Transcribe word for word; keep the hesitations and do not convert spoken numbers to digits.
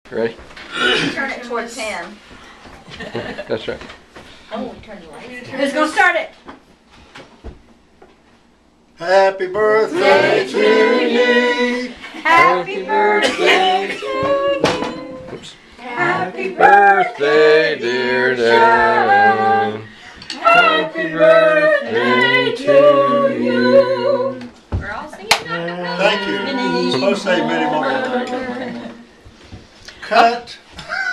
Ready? Turn it towards him. That's right. Oh, turn the lights. Who's gonna start it? Happy birthday to you. Happy birthday to you. Oops. Happy Birthday, dear Darren. Happy birthday to you. We're all singing that. Thank you. Supposed to say many more. Cut.